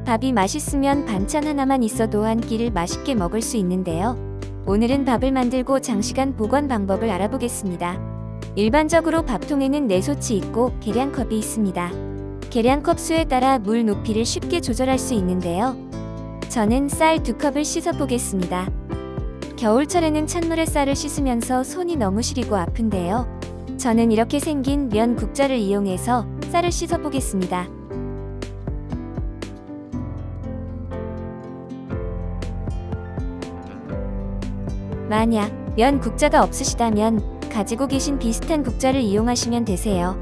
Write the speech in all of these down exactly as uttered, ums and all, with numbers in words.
밥이 맛있으면 반찬 하나만 있어도 한 끼를 맛있게 먹을 수 있는데요. 오늘은 밥을 만들고 장시간 보관 방법을 알아보겠습니다. 일반적으로 밥통에는 내솥이 있고 계량컵이 있습니다. 계량컵 수에 따라 물 높이를 쉽게 조절할 수 있는데요. 저는 쌀 두 컵을 씻어 보겠습니다. 겨울철에는 찬물에 쌀을 씻으면서 손이 너무 시리고 아픈데요. 저는 이렇게 생긴 면 국자를 이용해서 쌀을 씻어 보겠습니다. 만약 면 국자가 없으시다면 가지고 계신 비슷한 국자를 이용하시면 되세요.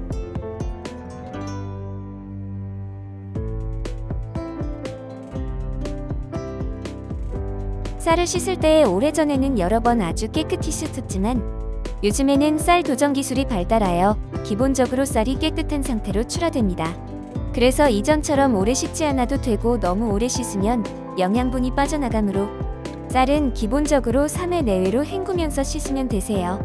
쌀을 씻을 때 오래전에는 여러 번 아주 깨끗이 씻었지만 요즘에는 쌀 도정 기술이 발달하여 기본적으로 쌀이 깨끗한 상태로 출하됩니다. 그래서 이전처럼 오래 씻지 않아도 되고 너무 오래 씻으면 영양분이 빠져나가므로 쌀은 기본적으로 삼 회 내외로 헹구면서 씻으면 되세요.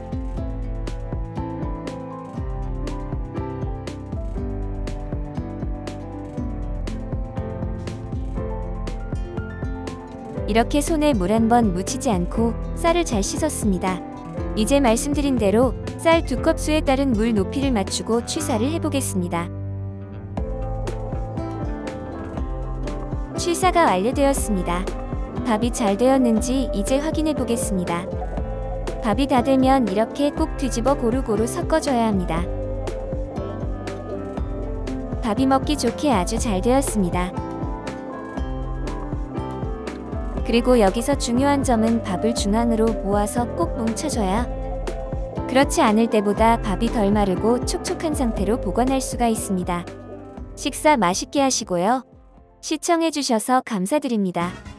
이렇게 손에 물 한 번 묻히지 않고 쌀을 잘 씻었습니다. 이제 말씀드린 대로 쌀 두 컵 수에 따른 물 높이를 맞추고 취사를 해보겠습니다. 취사가 완료되었습니다. 밥이 잘 되었는지 이제 확인해 보겠습니다. 밥이 다 되면 이렇게 꼭 뒤집어 고루고루 섞어줘야 합니다. 밥이 먹기 좋게 아주 잘 되었습니다. 그리고 여기서 중요한 점은 밥을 중앙으로 모아서 꼭 뭉쳐줘야 그렇지 않을 때보다 밥이 덜 마르고 촉촉한 상태로 보관할 수가 있습니다. 식사 맛있게 하시고요. 시청해주셔서 감사드립니다.